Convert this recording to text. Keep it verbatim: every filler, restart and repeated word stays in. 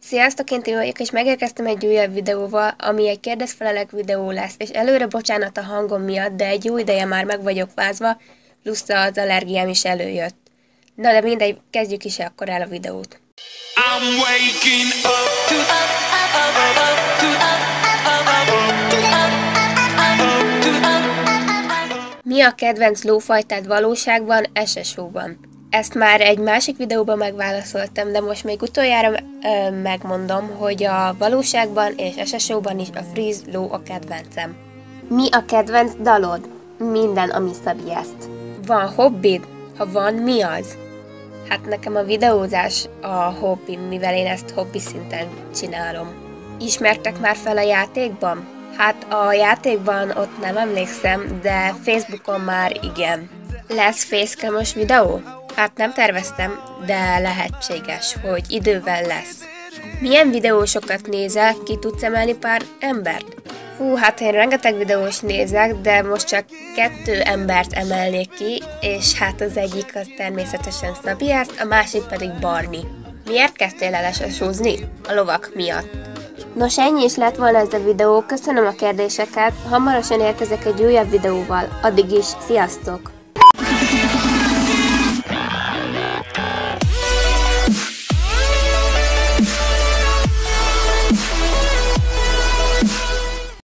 Sziasztok, én Timi vagyok, és megérkeztem egy újabb videóval, ami egy kérdezfelelek videó lesz, és előre bocsánat a hangom miatt, de egy jó ideje már meg vagyok fázva, plusz az allergiám is előjött. Na de mindegy, kezdjük is akkor el a videót. I'm waking up to up, up, up, up, to up, up, up, to up, up, to up. Mi a kedvenc lófajtád valóságban, es es o-ban? Ezt már egy másik videóban megválaszoltam, de most még utoljára ö, megmondom, hogy a valóságban és es es o-ban is a freeze ló a kedvencem. Mi a kedvenc dalod? Minden, ami Szabi ezt. Van hobbid? Ha van, mi az? Hát nekem a videózás a hobbim, mivel én ezt hobbi szinten csinálom. Ismertek már fel a játékban? Hát a játékban ott nem emlékszem, de Facebookon már igen. Lesz facecam-os videó? Hát nem terveztem, de lehetséges, hogy idővel lesz. Milyen videósokat nézel, ki tudsz emelni pár embert? Hú, hát én rengeteg videós nézek, de most csak kettő embert emelnék ki, és hát az egyik az természetesen Szabi ezt, a másik pedig Barni. Miért kezdtél el es es o-zni? A lovak miatt. Nos, ennyi is lett volna ez a videó, köszönöm a kérdéseket, hamarosan érkezek egy újabb videóval, addig is, sziasztok!